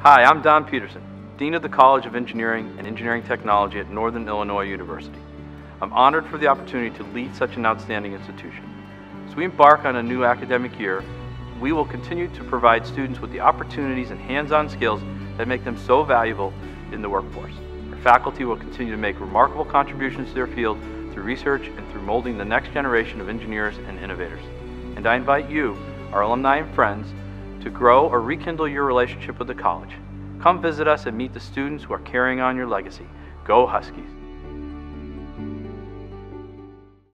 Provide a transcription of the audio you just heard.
Hi, I'm Don Peterson, Dean of the College of Engineering and Engineering Technology at Northern Illinois University. I'm honored for the opportunity to lead such an outstanding institution. As we embark on a new academic year, we will continue to provide students with the opportunities and hands-on skills that make them so valuable in the workforce. Our faculty will continue to make remarkable contributions to their field through research and through molding the next generation of engineers and innovators. And I invite you, our alumni and friends, to grow or rekindle your relationship with the college. Come visit us and meet the students who are carrying on your legacy. Go Huskies!